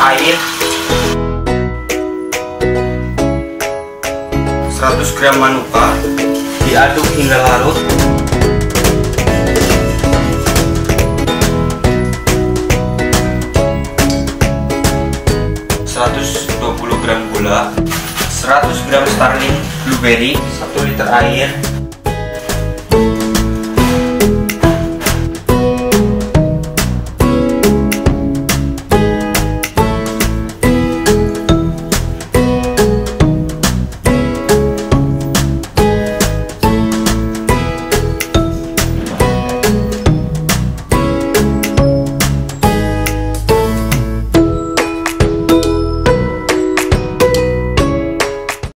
air, 100 gram manuka, diaduk hingga larut. Gram gula, 100 gram starling blueberry, 1 liter air,